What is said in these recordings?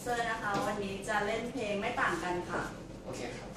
เซอร์นะคะวันนี้จะเล่นเพลงไม่ต่างกันค่ะโอเคครับ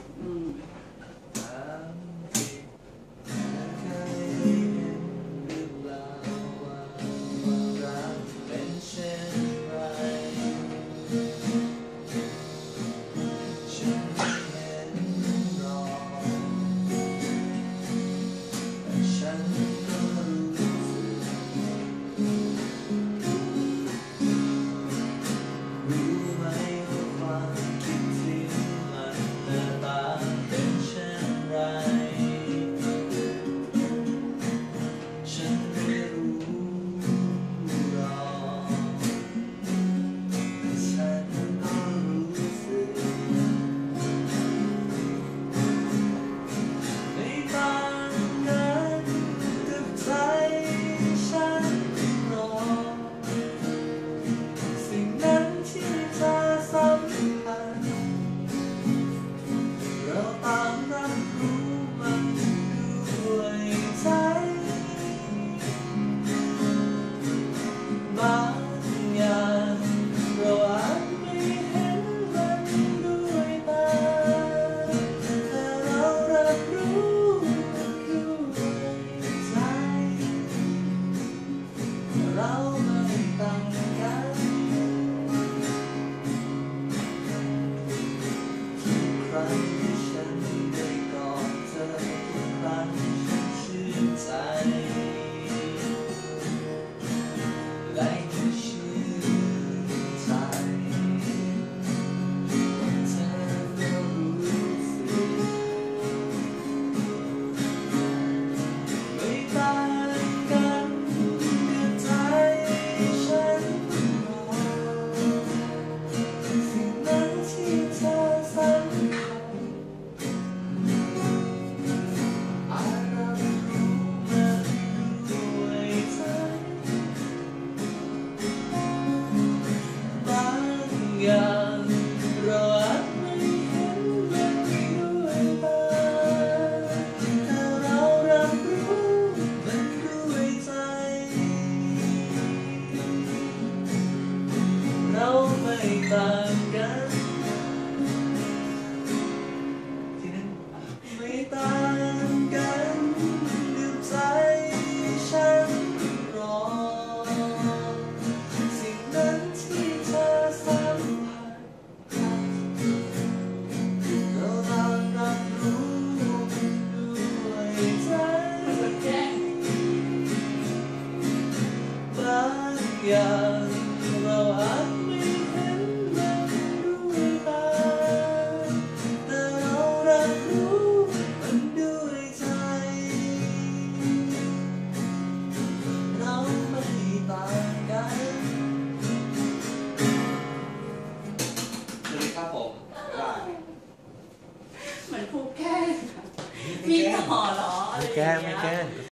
ต่างกันที่นั้นไม่ต่างกันด้วยใจฉันรอสิ่งนั้นที่เธอสัมผัสเราต่างรับรู้ด้วยใจบางอย่างเราอาจเหมือนครูแกล้งมีต่อเหรออะไรอย่างเงี้ยไม่แกล้ง